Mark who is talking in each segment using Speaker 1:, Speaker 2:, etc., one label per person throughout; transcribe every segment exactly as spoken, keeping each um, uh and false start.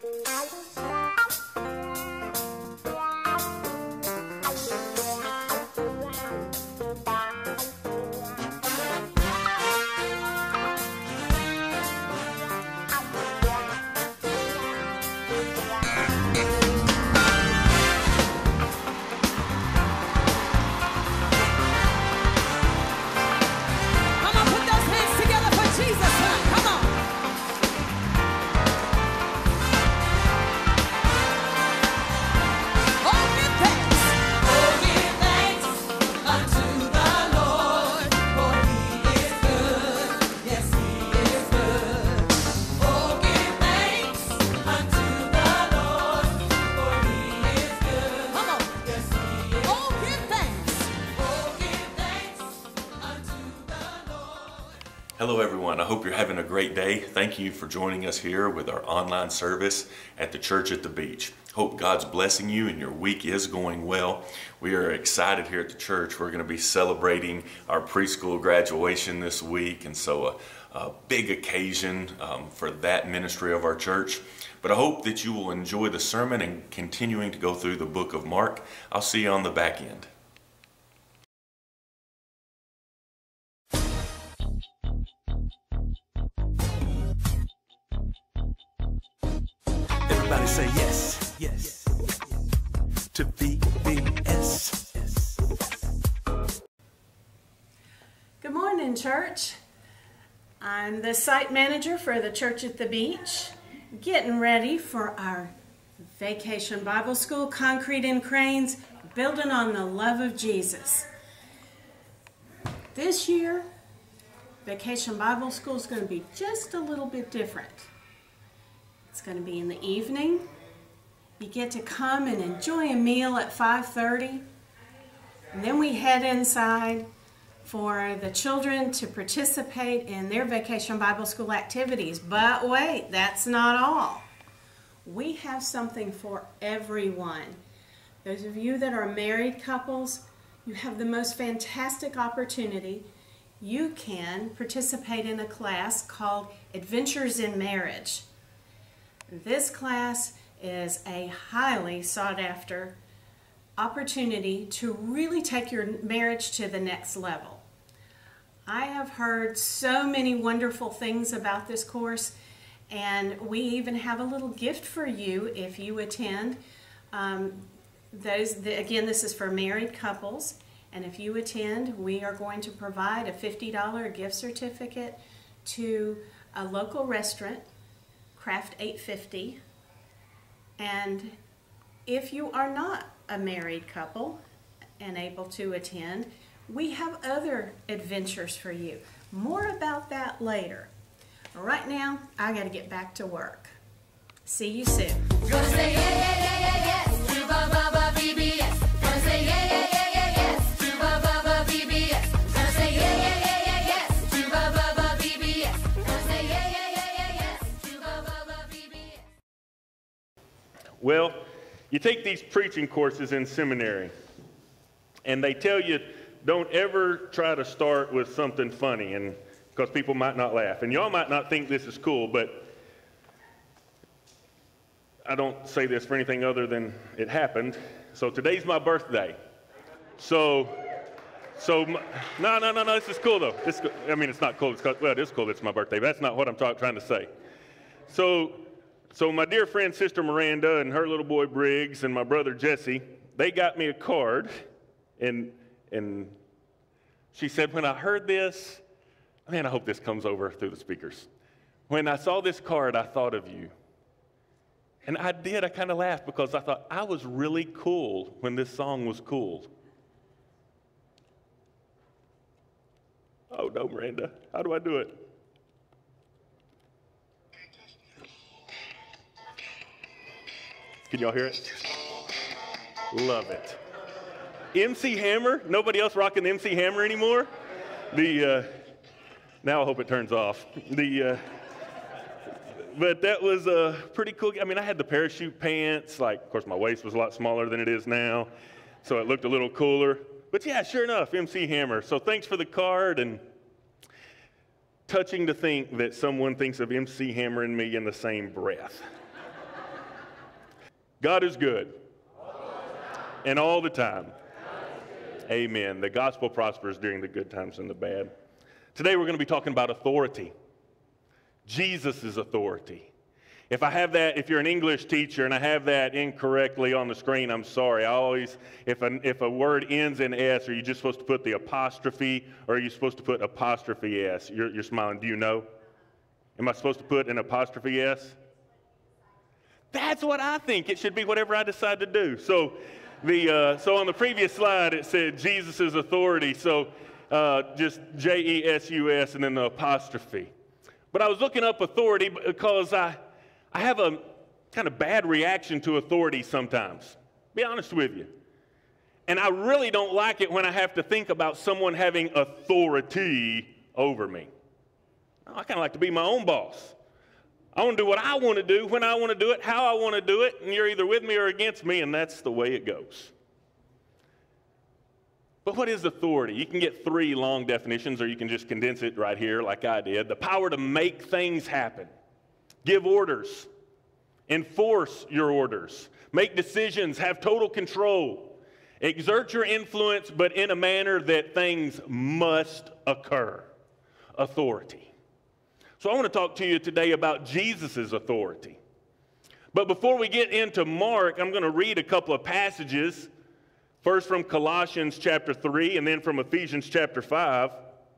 Speaker 1: Hello everyone, I hope you're having a great day. Thank you for joining us here with our online service at the church at the beach. Hope God's blessing you and your week is going well. We are excited here at the church. We're going to be celebrating our preschool graduation this week, and so a, a big occasion um, for that ministry of our church. But I hope that you will enjoy the sermon and continuing to go through the book of Mark. I'll see you on the back end.
Speaker 2: Everybody say yes, yes, to V B S.
Speaker 3: Good morning, church. I'm the site manager for the Church at the Beach, getting ready for our Vacation Bible School, Concrete and Cranes, building on the love of Jesus. This year, Vacation Bible School is going to be just a little bit different. It's going to be in the evening. You get to come and enjoy a meal at five thirty. And then we head inside for the children to participate in their Vacation Bible School activities. But wait, that's not all. We have something for everyone. Those of you that are married couples, you have the most fantastic opportunity. You can participate in a class called Adventures in Marriage. This class is a highly sought after opportunity to really take your marriage to the next level. I have heard so many wonderful things about this course, and we even have a little gift for you if you attend. Um, those, the, again, this is for married couples, and if you attend, we are going to provide a fifty dollar gift certificate to a local restaurant, Craft eight fifty. And if you are not a married couple and able to attend, we have other adventures for you. More about that later. Right now, I got to get back to work. See you soon.
Speaker 4: Gonna say yeah, yeah, yeah, yeah, yes to ba ba ba V B S. Gonna say yeah, yeah, yeah, yeah, yes to ba ba ba V B S. Gonna say yeah, yeah, yeah, yeah, yes to ba ba ba V B S. Gonna say yeah, yeah, yeah, yeah, yes to ba ba ba V B S.
Speaker 5: Well, you take these preaching courses in seminary, and they tell you don't ever try to start with something funny, and because people might not laugh. And y'all might not think this is cool, but I don't say this for anything other than it happened. So today's my birthday. So, so my, no, no, no, no, this is cool though. This, I mean, it's not cool. It's, well, it is cool. It's my birthday, but that's not what I'm talk, trying to say. So, so my dear friend, Sister Miranda, and her little boy Briggs, and my brother Jesse, they got me a card, and and she said, when I heard this, man, I hope this comes over through the speakers. When I saw this card, I thought of you. And I did, I kind of laughed because I thought I was really cool when this song was cool. Oh no, Miranda, how do I do it? Can y'all hear it? Love it. M C Hammer, nobody else rocking the M C Hammer anymore? The, uh, now I hope it turns off. The, uh, but that was uh, pretty cool. I mean, I had the parachute pants, like, of course, my waist was a lot smaller than it is now, so it looked a little cooler. But yeah, sure enough, M C Hammer. So thanks for the card, and touching to think that someone thinks of M C Hammer and me in the same breath. God is good. And all the time. Amen. The gospel prospers during the good times and the bad. Today we're going to be talking about authority. Jesus' authority. If I have that, if you're an English teacher and I have that incorrectly on the screen, I'm sorry. I always, if a, if a word ends in S, are you just supposed to put the apostrophe or are you supposed to put apostrophe S? You're, you're smiling. Do you know? Am I supposed to put an apostrophe S? That's what I think. It should be whatever I decide to do. So, the uh, so on the previous slide it said Jesus' authority. So uh, just J E S U S and then the apostrophe. But I was looking up authority because I I have a kind of bad reaction to authority sometimes. Be honest with you. And I really don't like it when I have to think about someone having authority over me. I kind of like to be my own boss. I want to do what I want to do, when I want to do it, how I want to do it, and you're either with me or against me, and that's the way it goes. But what is authority? You can get three long definitions, or you can just condense it right here like I did. The power to make things happen, give orders, enforce your orders, make decisions, have total control, exert your influence, but in a manner that things must occur. Authority. So I want to talk to you today about Jesus' authority. But before we get into Mark, I'm going to read a couple of passages, first from Colossians chapter three and then from Ephesians chapter five,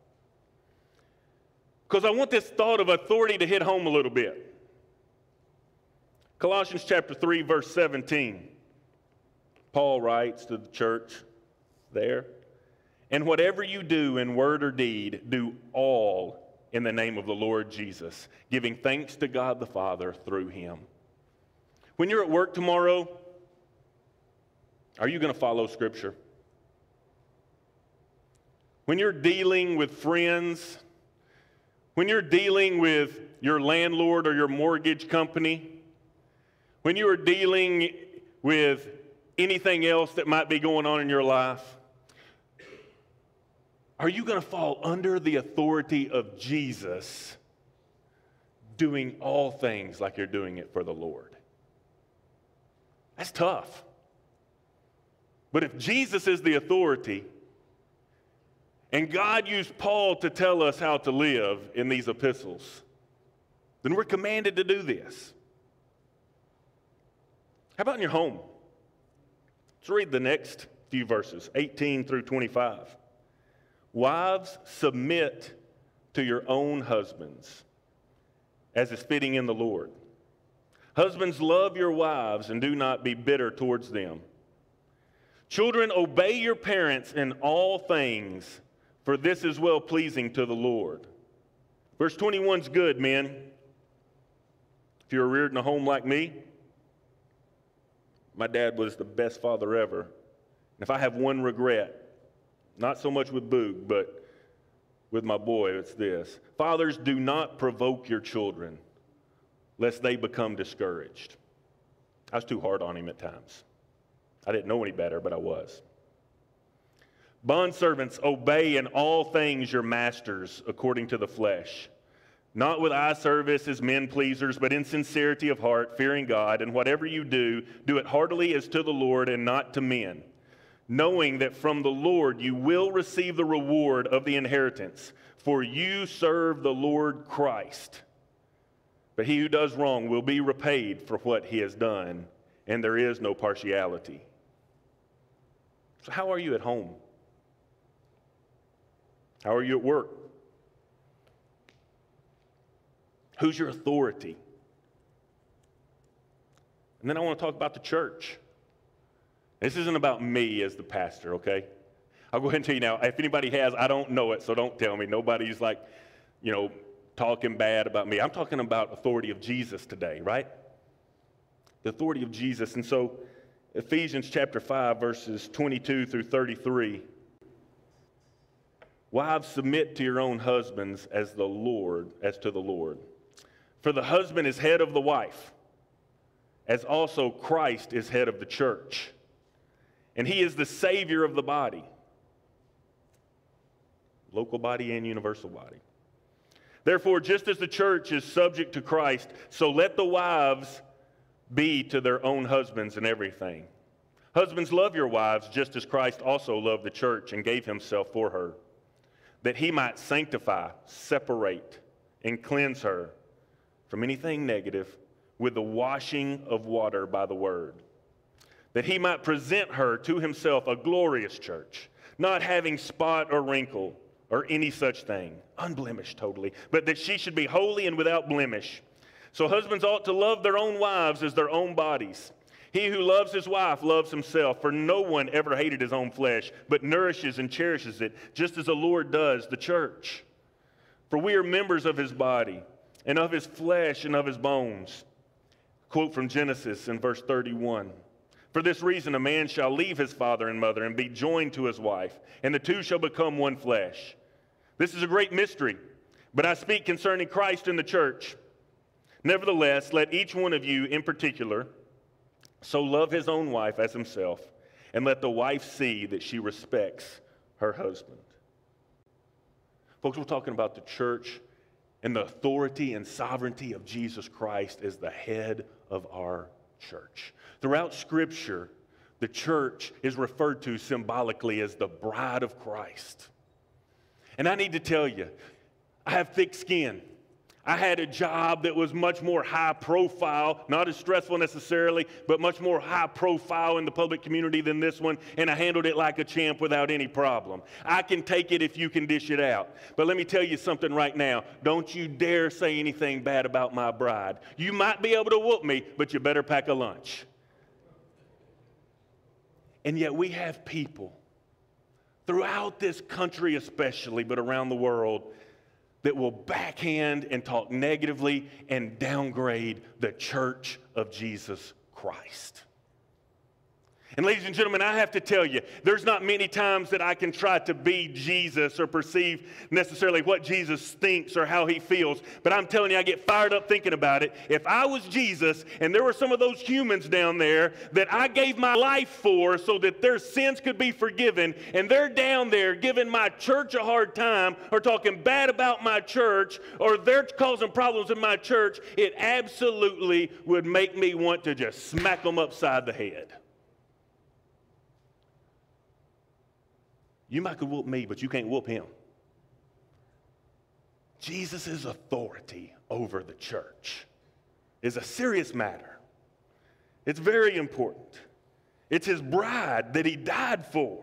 Speaker 5: because I want this thought of authority to hit home a little bit. Colossians chapter three, verse seventeen. Paul writes to the church there, "And whatever you do in word or deed, do all in the name of the Lord Jesus, giving thanks to God the Father through him." When you're at work tomorrow, are you going to follow Scripture? When you're dealing with friends, when you're dealing with your landlord or your mortgage company, when you are dealing with anything else that might be going on in your life, are you going to fall under the authority of Jesus, doing all things like you're doing it for the Lord? That's tough. But if Jesus is the authority, and God used Paul to tell us how to live in these epistles, then we're commanded to do this. How about in your home? Let's read the next few verses, eighteen through twenty-five. "Wives, submit to your own husbands, as is fitting in the Lord. Husbands, love your wives and do not be bitter towards them. Children, obey your parents in all things, for this is well-pleasing to the Lord." Verse twenty-one is good, men. If you were reared in a home like me, my dad was the best father ever. And if I have one regret, not so much with Boog, but with my boy, it's this: fathers, do not provoke your children, lest they become discouraged. I was too hard on him at times. I didn't know any better, but I was. "Bondservants, obey in all things your masters according to the flesh, not with eye service as men pleasers, but in sincerity of heart, fearing God. And whatever you do, do it heartily as to the Lord and not to men, knowing that from the Lord you will receive the reward of the inheritance, for you serve the Lord Christ. But he who does wrong will be repaid for what he has done, and there is no partiality." So how are you at home? How are you at work? Who's your authority? And then I want to talk about the church. This isn't about me as the pastor, okay? I'll go ahead and tell you now, if anybody has, I don't know it, so don't tell me. Nobody's like, you know, talking bad about me. I'm talking about authority of Jesus today, right? The authority of Jesus. And so Ephesians chapter five, verses twenty-two through thirty-three. "Wives, submit to your own husbands as the Lord, as to the Lord. For the husband is head of the wife, as also Christ is head of the church. And he is the Savior of the body." Local body and universal body. "Therefore, just as the church is subject to Christ, so let the wives be to their own husbands in everything. Husbands, love your wives just as Christ also loved the church and gave himself for her, that he might sanctify, separate, and cleanse her from anything negative with the washing of water by the word, that he might present her to himself a glorious church, not having spot or wrinkle or any such thing, unblemished totally, but that she should be holy and without blemish. So husbands ought to love their own wives as their own bodies. He who loves his wife loves himself, for no one ever hated his own flesh, but nourishes and cherishes it, just as the Lord does the church. For we are members of his body, and of his flesh and of his bones. Quote from Genesis in verse thirty-one. For this reason a man shall leave his father and mother and be joined to his wife, and the two shall become one flesh. This is a great mystery, but I speak concerning Christ and the church. Nevertheless, let each one of you in particular so love his own wife as himself, and let the wife see that she respects her husband. Folks, we're talking about the church and the authority and sovereignty of Jesus Christ as the head of our church. Throughout Scripture, the church is referred to symbolically as the bride of Christ. And I need to tell you, I have thick skin. I had a job that was much more high profile, not as stressful necessarily, but much more high profile in the public community than this one, and I handled it like a champ without any problem. I can take it if you can dish it out. But let me tell you something right now. Don't you dare say anything bad about my bride. You might be able to whoop me, but you better pack a lunch. And yet we have people throughout this country especially, but around the world, that will backhand and talk negatively and downgrade the church of Jesus Christ. And ladies and gentlemen, I have to tell you, there's not many times that I can try to be Jesus or perceive necessarily what Jesus thinks or how he feels. But I'm telling you, I get fired up thinking about it. If I was Jesus and there were some of those humans down there that I gave my life for so that their sins could be forgiven, and they're down there giving my church a hard time or talking bad about my church, or they're causing problems in my church, it absolutely would make me want to just smack them upside the head. You might could whoop me, but you can't whoop him. Jesus' authority over the church is a serious matter. It's very important. It's his bride that he died for.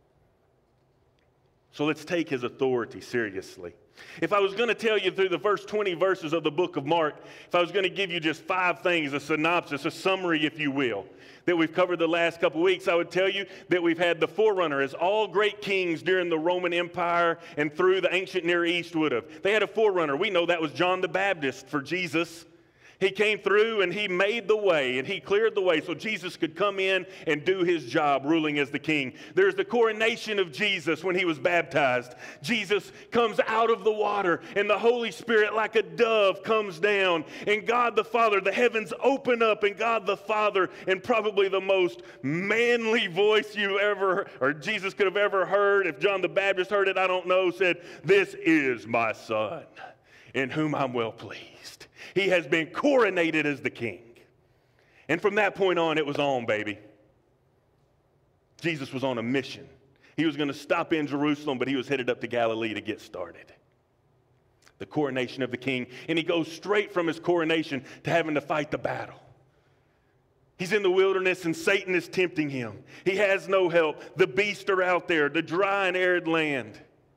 Speaker 5: So let's take his authority seriously. If I was going to tell you through the first twenty verses of the book of Mark, if I was going to give you just five things, a synopsis, a summary, if you will, that we've covered the last couple weeks, I would tell you that we've had the forerunner, as all great kings during the Roman Empire and through the ancient Near East would have. They had a forerunner. We know that was John the Baptist for Jesus. He came through and he made the way and he cleared the way so Jesus could come in and do his job ruling as the king. There's the coronation of Jesus when he was baptized. Jesus comes out of the water and the Holy Spirit like a dove comes down, and God the Father, the heavens open up, and God the Father, in probably the most manly voice you ever, or Jesus could have ever heard, if John the Baptist heard it, I don't know, said, "This is my son, in whom I'm well pleased." He has been coronated as the king. And from that point on, it was on, baby. Jesus was on a mission. He was going to stop in Jerusalem, but he was headed up to Galilee to get started. The coronation of the king. And he goes straight from his coronation to having to fight the battle. He's in the wilderness and Satan is tempting him. He has no help. The beasts are out there, the dry and arid land.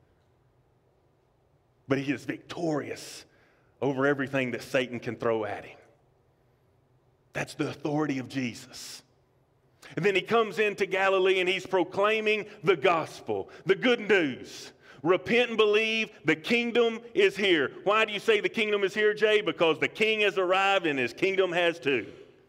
Speaker 5: But he is victorious over everything that Satan can throw at him. That's the authority of Jesus. And then he comes into Galilee and he's proclaiming the gospel, the good news. Repent and believe, the kingdom is here. Why do you say the kingdom is here, Jay? Because the king has arrived and his kingdom has too.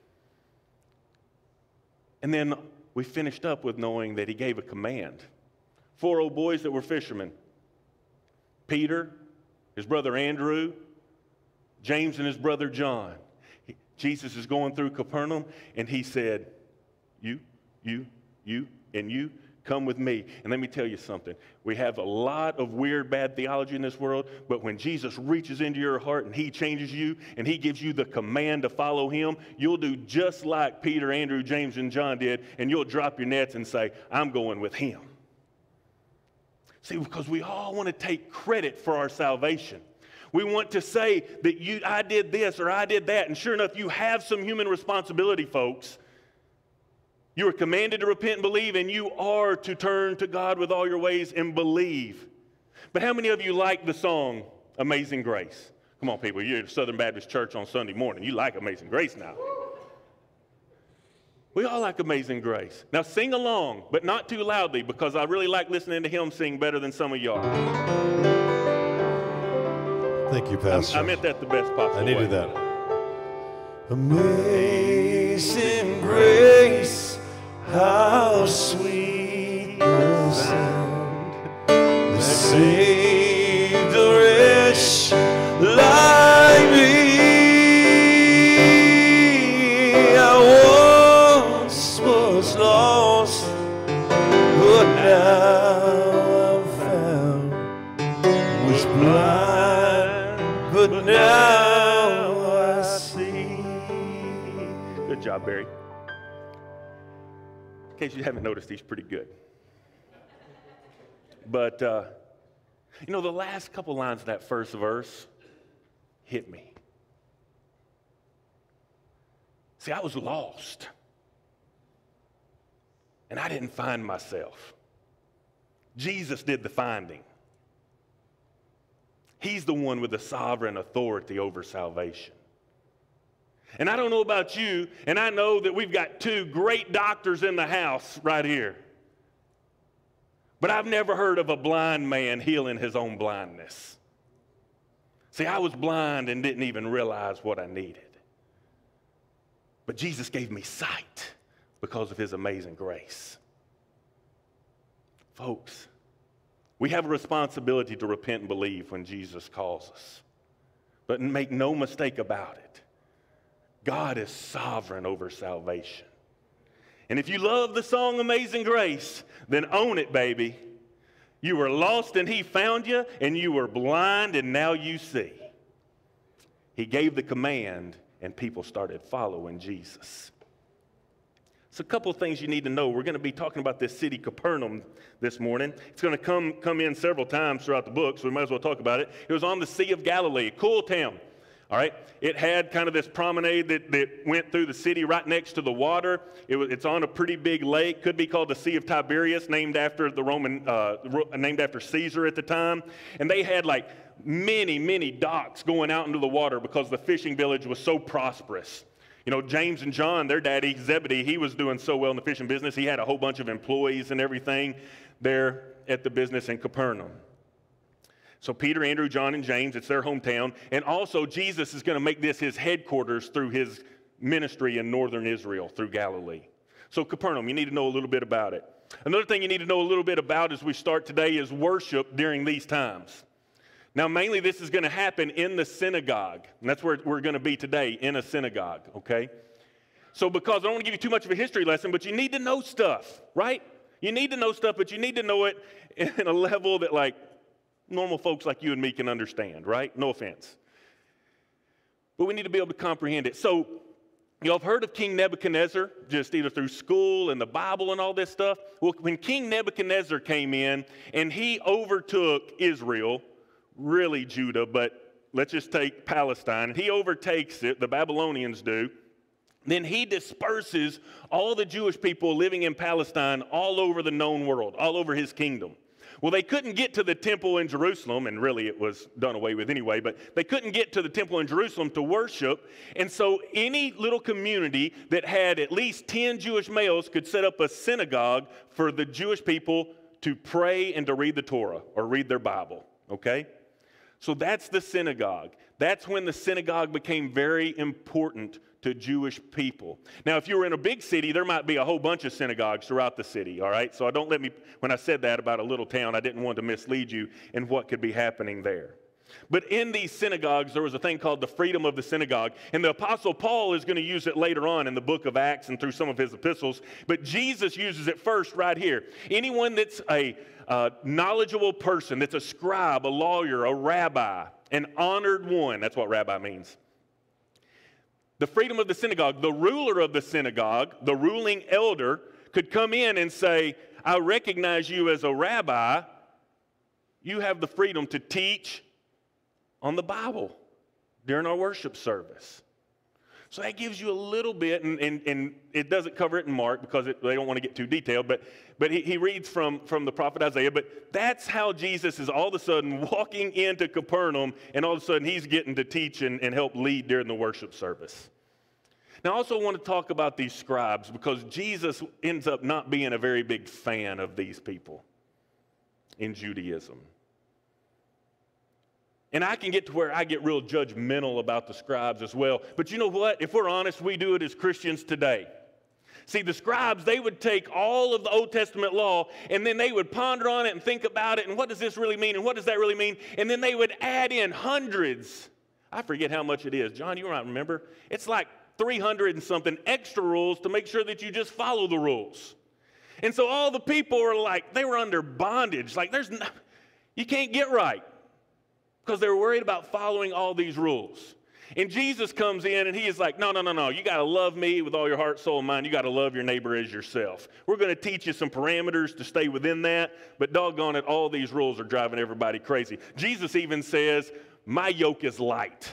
Speaker 5: And then we finished up with knowing that he gave a command. Four old boys that were fishermen. Peter, his brother Andrew, James and his brother John. He, Jesus is going through Capernaum, and he said, you, you, you, and you, Come with me. And let me tell you something. We have a lot of weird, bad theology in this world, but when Jesus reaches into your heart and he changes you and he gives you the command to follow him, you'll do just like Peter, Andrew, James, and John did, and you'll drop your nets and say, I'm going with him. See, because we all want to take credit for our salvation. We want to say that you, I did this or I did that, and sure enough, you have some human responsibility, folks. You are commanded to repent and believe, and you are to turn to God with all your ways and believe. But how many of you like the song, Amazing Grace? Come on, people, you're at Southern Baptist Church on Sunday morning. You like Amazing Grace now. We all like Amazing Grace. Now sing along, but not too loudly, because I really like listening to him sing better than some of y'all.
Speaker 6: Thank you, Pastor.
Speaker 5: I, I meant that the best possible
Speaker 6: I needed
Speaker 5: way.
Speaker 6: that. Amazing grace, how sweet the sound that saved a wretch like me. I once was lost, but now I'm found. Was blind, but now I see.
Speaker 5: Good job, Barry. In case you haven't noticed, he's pretty good. But, uh, you know, the last couple lines of that first verse hit me. See, I was lost. And I didn't find myself. Jesus did the finding. He's the one with the sovereign authority over salvation. And I don't know about you, and I know that we've got two great doctors in the house right here. But I've never heard of a blind man healing his own blindness. See, I was blind and didn't even realize what I needed. But Jesus gave me sight because of his amazing grace. Folks, we have a responsibility to repent and believe when Jesus calls us. But make no mistake about it. God is sovereign over salvation. And if you love the song Amazing Grace, then own it, baby. You were lost and he found you, and you were blind and now you see. He gave the command and people started following Jesus. So a couple of things you need to know. We're going to be talking about this city, Capernaum, this morning. It's going to come, come in several times throughout the book, so we might as well talk about it. It was on the Sea of Galilee, cool town. All right, it had kind of this promenade that, that went through the city right next to the water. It was, it's on a pretty big lake, could be called the Sea of Tiberias, named after the Roman, uh, named after Caesar at the time. And they had like many, many docks going out into the water because the fishing village was so prosperous. You know, James and John, their daddy, Zebedee, he was doing so well in the fishing business. He had a whole bunch of employees and everything there at the business in Capernaum. So Peter, Andrew, John, and James, it's their hometown. And also Jesus is going to make this his headquarters through his ministry in northern Israel, through Galilee. So Capernaum, you need to know a little bit about it. Another thing you need to know a little bit about as we start today is worship during these times. Now, mainly this is going to happen in the synagogue. And that's where we're going to be today, in a synagogue, okay? So because I don't want to give you too much of a history lesson, but you need to know stuff, right? You need to know stuff, but you need to know it in a level that, like, normal folks like you and me can understand, right? No offense. But we need to be able to comprehend it. So, you all have heard of King Nebuchadnezzar, just either through school and the Bible and all this stuff. Well, when King Nebuchadnezzar came in and he overtook Israel, really Judah, but let's just take Palestine, and he overtakes it, the Babylonians do, then he disperses all the Jewish people living in Palestine all over the known world, all over his kingdom. Well, they couldn't get to the temple in Jerusalem, and really it was done away with anyway, but they couldn't get to the temple in Jerusalem to worship, and so any little community that had at least ten Jewish males could set up a synagogue for the Jewish people to pray and to read the Torah or read their Bible, okay? So that's the synagogue. That's when the synagogue became very important to Jewish people. Now, if you were in a big city, there might be a whole bunch of synagogues throughout the city, all right? So I don't let me, when I said that about a little town, I didn't want to mislead you in what could be happening there. But in these synagogues, there was a thing called the freedom of the synagogue. And the Apostle Paul is going to use it later on in the book of Acts and through some of his epistles. But Jesus uses it first right here. Anyone that's a uh, knowledgeable person, that's a scribe, a lawyer, a rabbi, an honored one, that's what rabbi means. The freedom of the synagogue, the ruler of the synagogue, the ruling elder, could come in and say, I recognize you as a rabbi. You have the freedom to teach on the Bible during our worship service. So that gives you a little bit, and, and, and it doesn't cover it in Mark because it, they don't want to get too detailed, but, but he, he reads from, from the prophet Isaiah. But that's how Jesus is all of a sudden walking into Capernaum, and all of a sudden he's getting to teach and, and help lead during the worship service. Now, I also want to talk about these scribes because Jesus ends up not being a very big fan of these people in Judaism. And I can get to where I get real judgmental about the scribes as well. But you know what? If we're honest, we do it as Christians today. See, the scribes, they would take all of the Old Testament law, and then they would ponder on it and think about it, and what does this really mean, and what does that really mean? And then they would add in hundreds. I forget how much it is. John, you might remember. It's like three hundred and something extra rules to make sure that you just follow the rules. And so all the people were like, they were under bondage. Like, there's no, you can't get right. Because they were worried about following all these rules. And Jesus comes in and he is like, no, no, no, no. You got to love me with all your heart, soul, and mind. You got to love your neighbor as yourself. We're going to teach you some parameters to stay within that. But doggone it, all these rules are driving everybody crazy. Jesus even says, my yoke is light.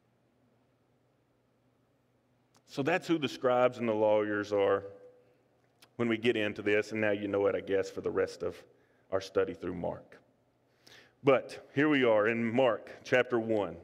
Speaker 5: So that's who the scribes and the lawyers are when we get into this. And now you know it, I guess, for the rest of our study through Mark. But here we are in Mark chapter one,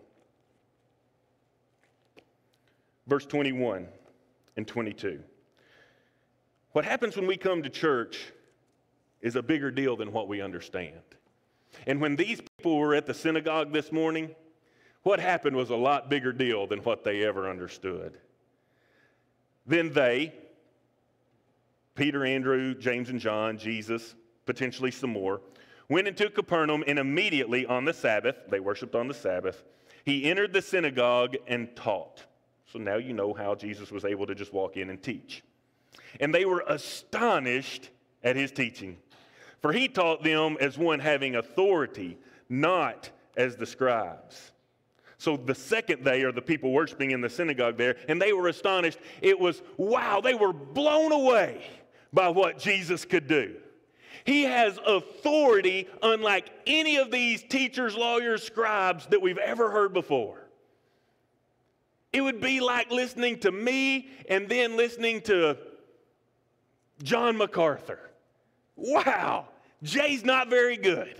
Speaker 5: verse twenty-one and twenty-two. What happens when we come to church is a bigger deal than what we understand. And when these people were at the synagogue this morning, what happened was a lot bigger deal than what they ever understood. Then they, Peter, Andrew, James, and John, Jesus, potentially some more, went into Capernaum, and immediately on the Sabbath, they worshiped on the Sabbath, he entered the synagogue and taught. So now you know how Jesus was able to just walk in and teach. And they were astonished at his teaching, for he taught them as one having authority, not as the scribes. So the second they are the people worshiping in the synagogue there, and they were astonished. It was, wow, they were blown away by what Jesus could do. He has authority unlike any of these teachers, lawyers, scribes that we've ever heard before. It would be like listening to me and then listening to John MacArthur. Wow, Jay's not very good.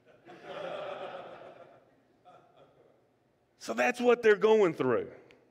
Speaker 5: So that's what they're going through.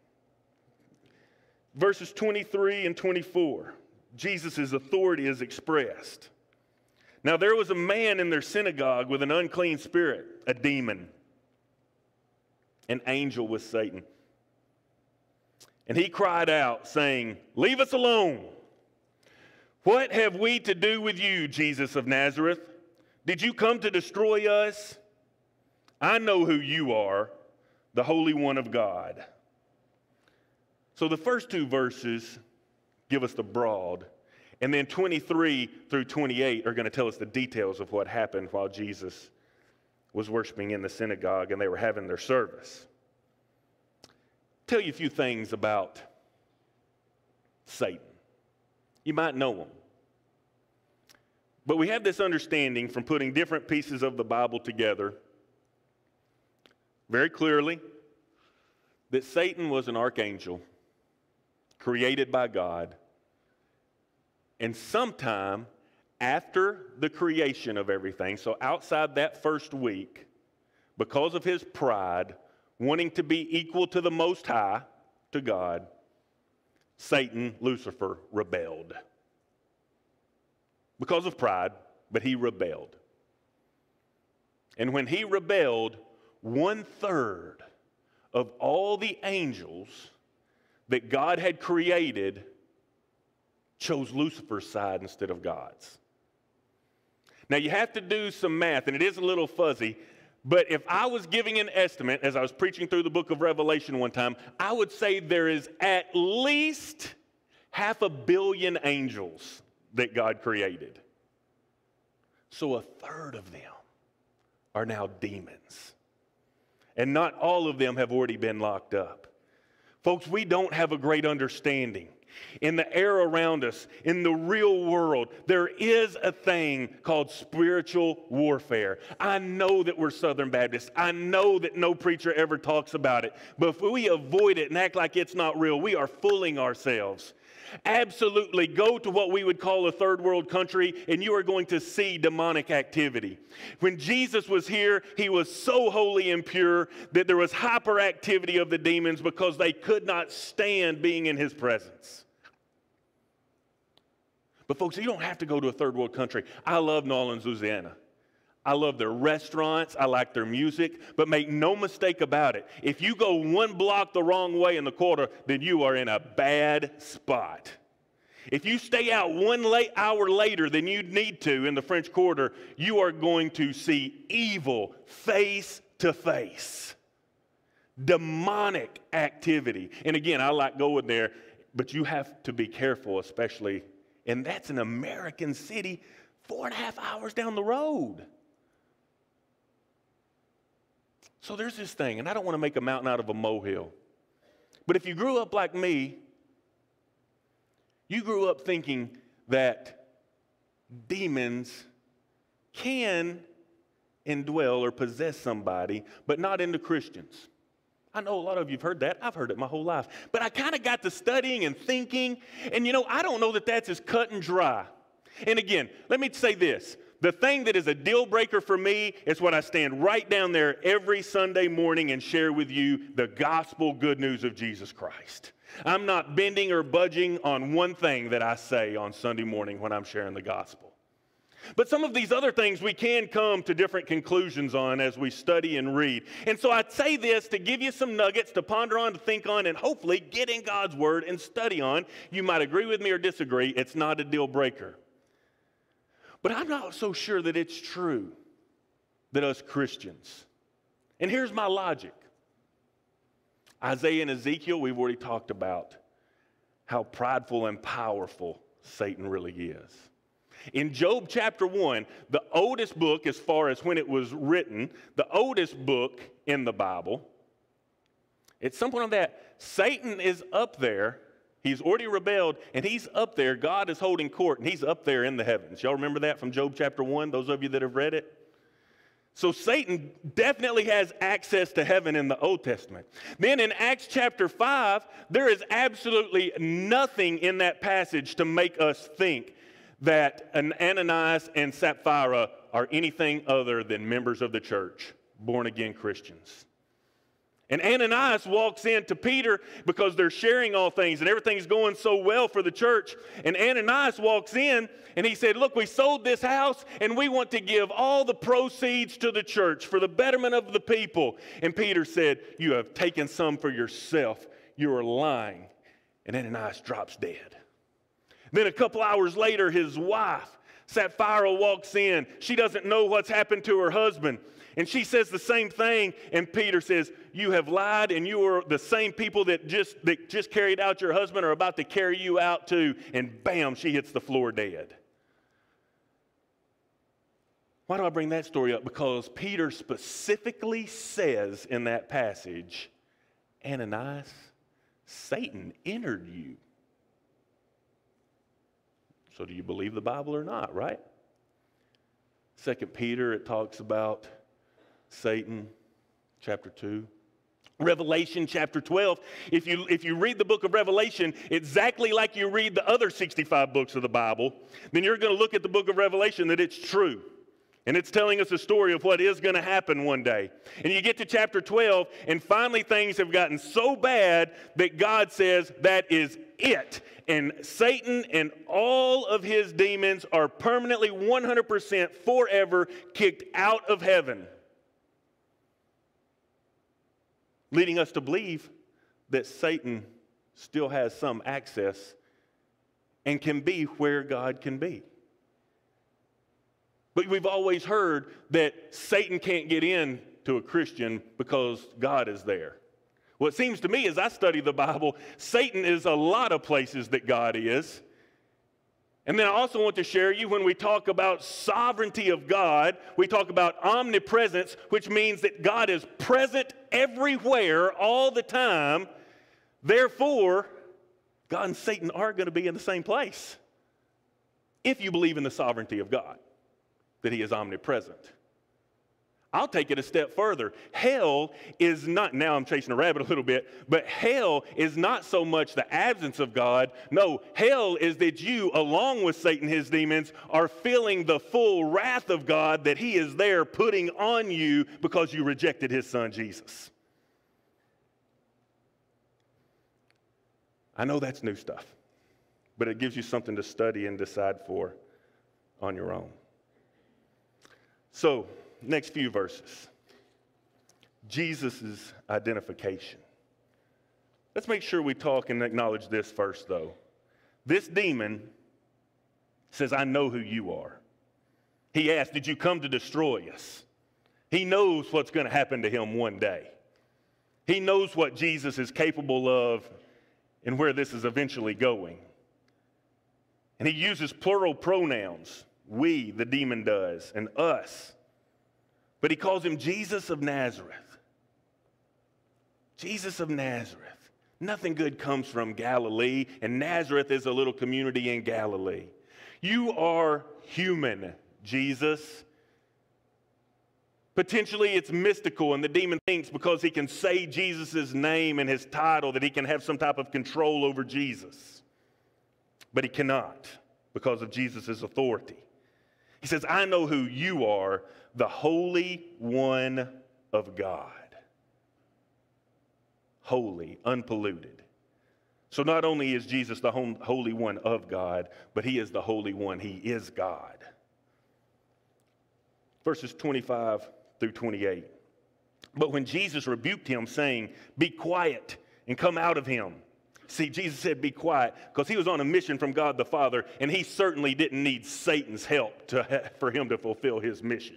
Speaker 5: Verses twenty-three and twenty-four, Jesus' authority is expressed. Now there was a man in their synagogue with an unclean spirit, a demon, an angel with Satan. And he cried out, saying, leave us alone. What have we to do with you, Jesus of Nazareth? Did you come to destroy us? I know who you are, the Holy One of God. So the first two verses give us the broad. And then twenty-three through twenty-eight are going to tell us the details of what happened while Jesus was worshiping in the synagogue and they were having their service. Tell you a few things about Satan. You might know him. But we have this understanding from putting different pieces of the Bible together very clearly that Satan was an archangel created by God. And sometime after the creation of everything, so outside that first week, because of his pride, wanting to be equal to the Most High, to God, Satan, Lucifer, rebelled. Because of pride, but he rebelled. And when he rebelled, one third of all the angels that God had created chose Lucifer's side instead of God's. Now you have to do some math, and it is a little fuzzy, But if I was giving an estimate, as I was preaching through the book of Revelation one time, I would say there is at least half a billion angels that God created. So a third of them are now demons. And not all of them have already been locked up. Folks, we don't have a great understanding. In the air around us, in the real world, there is a thing called spiritual warfare. I know that we're Southern Baptists. I know that no preacher ever talks about it. But if we avoid it and act like it's not real, we are fooling ourselves. Absolutely, go to what we would call a third world country and you are going to see demonic activity. When Jesus was here, he was so holy and pure that there was hyperactivity of the demons because they could not stand being in his presence. But folks, you don't have to go to a third world country. I love New Orleans, Louisiana. I love their restaurants. I like their music. But make no mistake about it. If you go one block the wrong way in the quarter, then you are in a bad spot. If you stay out one late hour later than you need to in the French Quarter, you are going to see evil face to face. Demonic activity. And again, I like going there, but you have to be careful, especially, and that's an American city four and a half hours down the road. So there's this thing, and I don't want to make a mountain out of a molehill. But if you grew up like me, you grew up thinking that demons can indwell or possess somebody, but not into Christians. I know a lot of you have heard that. I've heard it my whole life. But I kind of got to studying and thinking, and you know, I don't know that that's as cut and dry. And again, let me say this. The thing that is a deal breaker for me is when I stand right down there every Sunday morning and share with you the gospel good news of Jesus Christ. I'm not bending or budging on one thing that I say on Sunday morning when I'm sharing the gospel. But some of these other things we can come to different conclusions on as we study and read. And so I say this to give you some nuggets to ponder on, to think on, and hopefully get in God's word and study on. You might agree with me or disagree. It's not a deal breaker. But I'm not so sure that it's true that us Christians, and here's my logic. Isaiah and Ezekiel, we've already talked about how prideful and powerful Satan really is. In Jobe chapter one, the oldest book as far as when it was written, the oldest book in the Bible, at some point on that, Satan is up there. He's already rebelled, and he's up there. God is holding court, and he's up there in the heavens. Y'all remember that from Job chapter one, those of you that have read it? So Satan definitely has access to heaven in the Old Testament. Then in Acts chapter five, there is absolutely nothing in that passage to make us think that an Ananias and Sapphira are anything other than members of the church, born-again Christians. And Ananias walks in to Peter because they're sharing all things and everything's going so well for the church. And Ananias walks in and he said, look, we sold this house and we want to give all the proceeds to the church for the betterment of the people. And Peter said, you have taken some for yourself. You are lying. And Ananias drops dead. Then a couple hours later, his wife, Sapphira, walks in. She doesn't know what's happened to her husband. And she says the same thing, and Peter says, you have lied, and you are the same people that just, that just carried out your husband are about to carry you out too. And bam, she hits the floor dead. Why do I bring that story up? Because Peter specifically says in that passage, Ananias, Satan entered you. So do you believe the Bible or not, right? Second Peter, it talks about Satan, chapter two. Revelation chapter twelve. If you, if you read the book of Revelation exactly like you read the other sixty-five books of the Bible, then you're going to look at the book of Revelation that it's true. And it's telling us a story of what is going to happen one day. And you get to chapter twelve, and finally things have gotten so bad that God says that is it. And Satan and all of his demons are permanently one hundred percent forever kicked out of heaven. Leading us to believe that Satan still has some access and can be where God can be. But we've always heard that Satan can't get in to a Christian because God is there. Well, it seems to me as I study the Bible, Satan is a lot of places that God is. And then I also want to share you when we talk about sovereignty of God, we talk about omnipresence, which means that God is present everywhere all the time. Therefore, God and Satan are going to be in the same place if you believe in the sovereignty of God, that he is omnipresent. I'll take it a step further. Hell is not, now I'm chasing a rabbit a little bit, but hell is not so much the absence of God. No, hell is that you, along with Satan, his demons, are feeling the full wrath of God that he is there putting on you because you rejected his son, Jesus. I know that's new stuff, but it gives you something to study and decide for on your own. So, next few verses. Jesus' identification. Let's make sure we talk and acknowledge this first, though. This demon says, I know who you are. He asked, did you come to destroy us? He knows what's going to happen to him one day. He knows what Jesus is capable of and where this is eventually going. And he uses plural pronouns. We, the demon does, and us. But he calls him Jesus of Nazareth. Jesus of Nazareth. Nothing good comes from Galilee, and Nazareth is a little community in Galilee. You are human, Jesus. Potentially it's mystical, and the demon thinks because he can say Jesus' name and his title that he can have some type of control over Jesus. But he cannot because of Jesus' authority. He says, I know who you are, the Holy One of God. Holy, unpolluted. So not only is Jesus the Holy One of God, but he is the Holy One. He is God. Verses twenty-five through twenty-eight. But when Jesus rebuked him, saying, be quiet and come out of him. See, Jesus said, be quiet, because he was on a mission from God the Father, and he certainly didn't need Satan's help to, for him to fulfill his mission.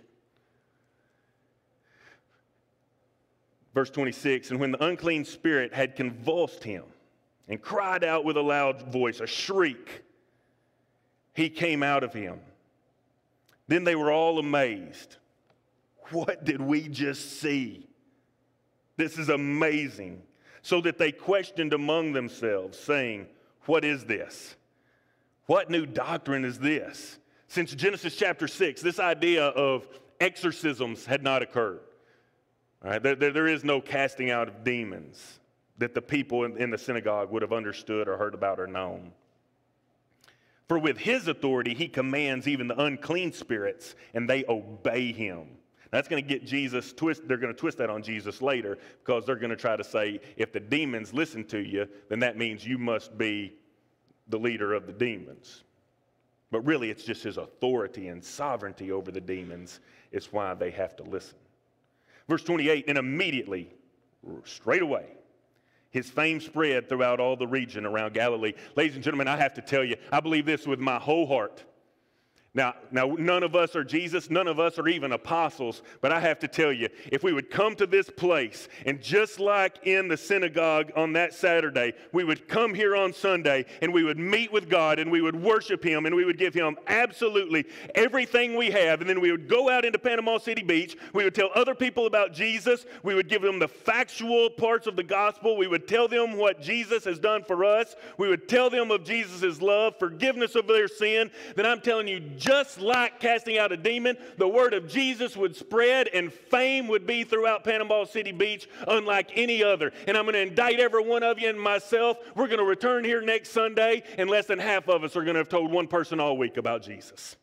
Speaker 5: Verse twenty-six, and when the unclean spirit had convulsed him and cried out with a loud voice, a shriek, he came out of him. Then they were all amazed. What did we just see? This is amazing. So that they questioned among themselves, saying, what is this? What new doctrine is this? Since Genesis chapter six, this idea of exorcisms had not occurred. All right, there, there, there is no casting out of demons that the people in, in the synagogue would have understood or heard about or known. For with his authority, he commands even the unclean spirits, and they obey him. That's going to get Jesus twist. They're going to twist that on Jesus later, because they're going to try to say, if the demons listen to you, then that means you must be the leader of the demons. But really, it's just his authority and sovereignty over the demons. It's why they have to listen. Verse twenty-eight, and immediately, straight away, his fame spread throughout all the region around Galilee. Ladies and gentlemen, I have to tell you, I believe this with my whole heart. Now, now, none of us are Jesus, none of us are even apostles, but I have to tell you, if we would come to this place, and just like in the synagogue on that Saturday, we would come here on Sunday, and we would meet with God, and we would worship him, and we would give him absolutely everything we have, and then we would go out into Panama City Beach, we would tell other people about Jesus, we would give them the factual parts of the gospel, we would tell them what Jesus has done for us, we would tell them of Jesus' love, forgiveness of their sin, then I'm telling you, just like casting out a demon, the word of Jesus would spread and fame would be throughout Panama City Beach unlike any other. And I'm going to indict every one of you and myself. We're going to return here next Sunday, and less than half of us are going to have told one person all week about Jesus.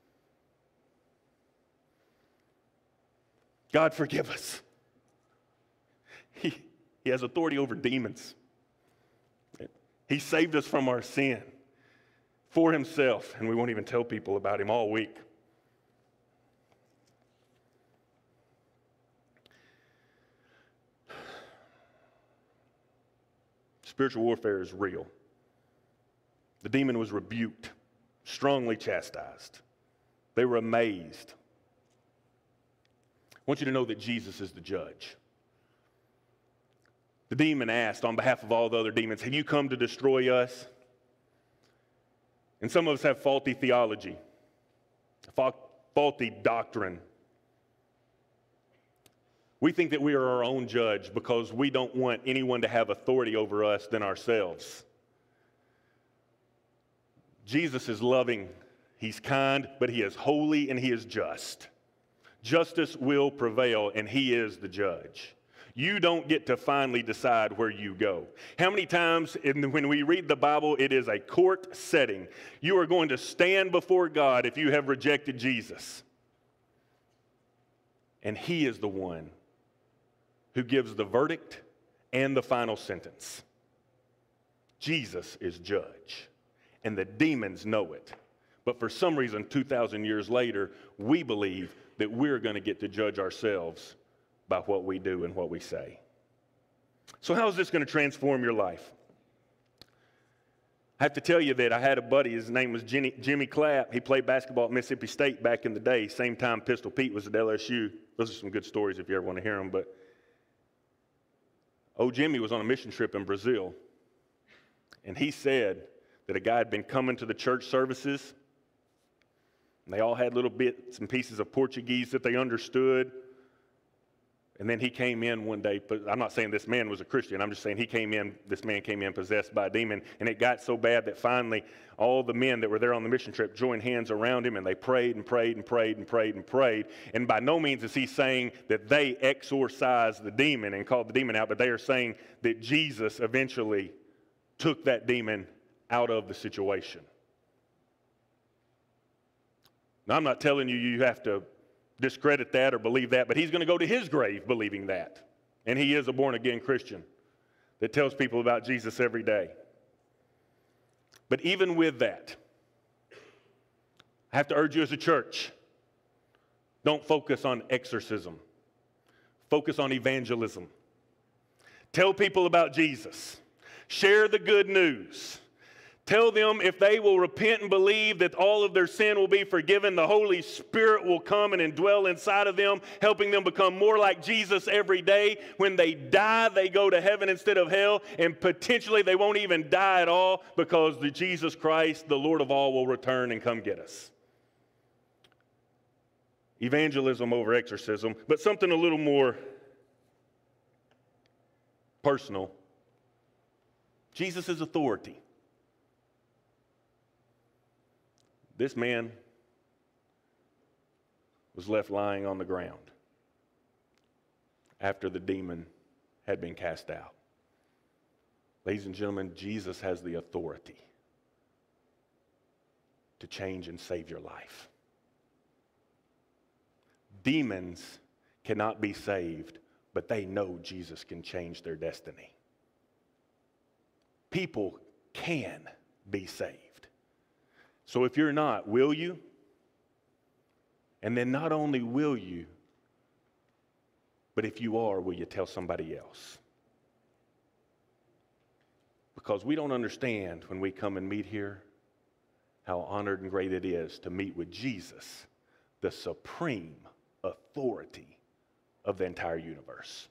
Speaker 5: God forgive us. He, he has authority over demons. He saved us from our sin for himself, and we won't even tell people about him all week. Spiritual warfare is real. The demon was rebuked, strongly chastised. They were amazed. want you to know that Jesus is the judge. The demon asked on behalf of all the other demons, have you come to destroy us? And some of us have faulty theology, fa- faulty doctrine. We think that we are our own judge because we don't want anyone to have authority over us than ourselves. Jesus is loving, he's kind, but he is holy and he is just. Justice will prevail and he is the judge. You don't get to finally decide where you go. How many times in, when we read the Bible, it is a court setting. You are going to stand before God if you have rejected Jesus. And he is the one who gives the verdict and the final sentence. Jesus is judge, and the demons know it. But for some reason, two thousand years later, we believe that we're going to get to judge ourselves by what we do and what we say. So how is this going to transform your life? I have to tell you that I had a buddy, his name was Jimmy, Jimmy Clapp. He played basketball at Mississippi State back in the day, same time Pistol Pete was at L S U. Those are some good stories if you ever want to hear them. But old Jimmy was on a mission trip in Brazil, and he said that a guy had been coming to the church services, and they all had little bits and pieces of Portuguese that they understood. And then he came in one day, but I'm not saying this man was a Christian. I'm just saying he came in, this man came in possessed by a demon. And it got so bad that finally all the men that were there on the mission trip joined hands around him, and they prayed and prayed and prayed and prayed and prayed. And by no means is he saying that they exorcised the demon and called the demon out, but they are saying that Jesus eventually took that demon out of the situation. Now, I'm not telling you you have to discredit that or believe that, but he's going to go to his grave believing that. And he is a born-again Christian that tells people about Jesus every day. But even with that, I have to urge you as a church, don't focus on exorcism. Focus on evangelism. Tell people about Jesus. Share the good news. Tell them if they will repent and believe that all of their sin will be forgiven, the Holy Spirit will come and indwell inside of them, helping them become more like Jesus every day. When they die, they go to heaven instead of hell, and potentially they won't even die at all because the Jesus Christ, the Lord of all, will return and come get us. Evangelism over exorcism, but something a little more personal. Jesus' authority. This man was left lying on the ground after the demon had been cast out. Ladies and gentlemen, Jesus has the authority to change and save your life. Demons cannot be saved, but they know Jesus can change their destiny. People can be saved. So if you're not, will you? And then not only will you, but if you are, will you tell somebody else? Because we don't understand when we come and meet here how honored and great it is to meet with Jesus, the supreme authority of the entire universe.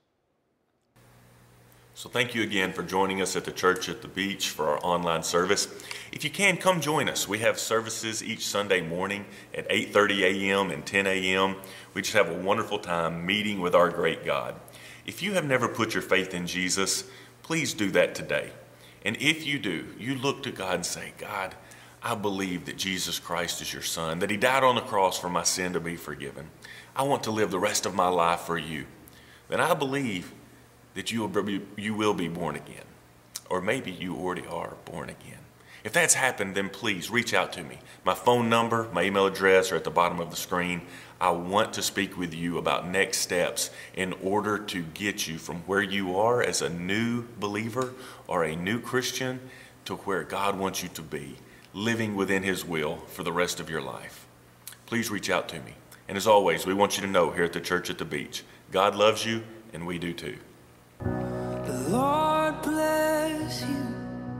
Speaker 1: So thank you again for joining us at the Church at the Beach for our online service. If you can, come join us. We have services each Sunday morning at eight thirty a m and ten a m We just have a wonderful time meeting with our great God. If you have never put your faith in Jesus, please do that today. And if you do, you look to God and say, God, I believe that Jesus Christ is your Son, that he died on the cross for my sin to be forgiven. I want to live the rest of my life for you. Then I believe that you will be, you will be born again. Or maybe you already are born again. If that's happened, then please reach out to me. My phone number, my email address are at the bottom of the screen. I want to speak with you about next steps in order to get you from where you are as a new believer or a new Christian to where God wants you to be, living within his will for the rest of your life. Please reach out to me. And as always, we want you to know here at the Church at the Beach, God loves you and we do too.
Speaker 2: The Lord bless you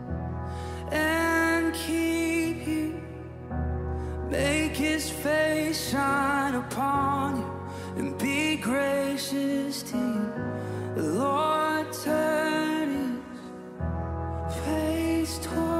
Speaker 2: and keep you. Make his face shine upon you and be gracious.
Speaker 4: always told